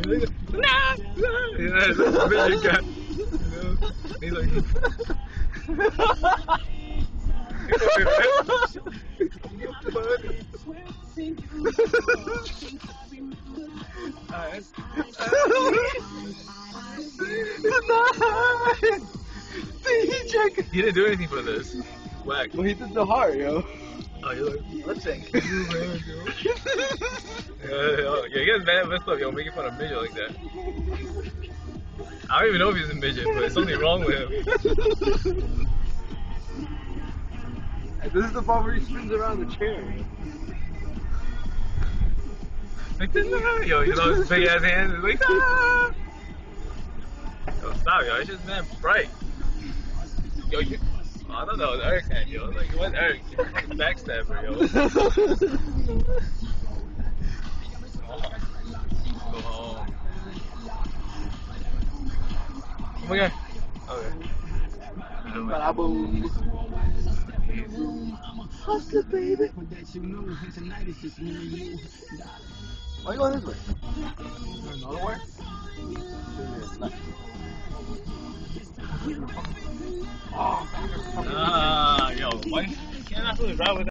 Nah. Yeah, it's a midget guy. You know? He's like. He didn't do anything for this. Whack. Well, he did the heart, yo. Oh, you're like, Lip sync. yeah, he gets messed up, yo, making fun of midget like that. I don't even know if he's a midget, but there's something wrong with him. This is the part where he spins around the chair. Like, yo, you know his big ass hands? It's like, ah! Yo, stop, yo, it's just man bright. Yo, you. Oh, I don't know, it was Eric's hand, yo. Like, what Eric? You fucking backstabber, yo. Go home. Oh my god. Okay. Ba-da-boom. Hustler, baby. Why are you going this way? Another way? Yo, why can't I really ride with that?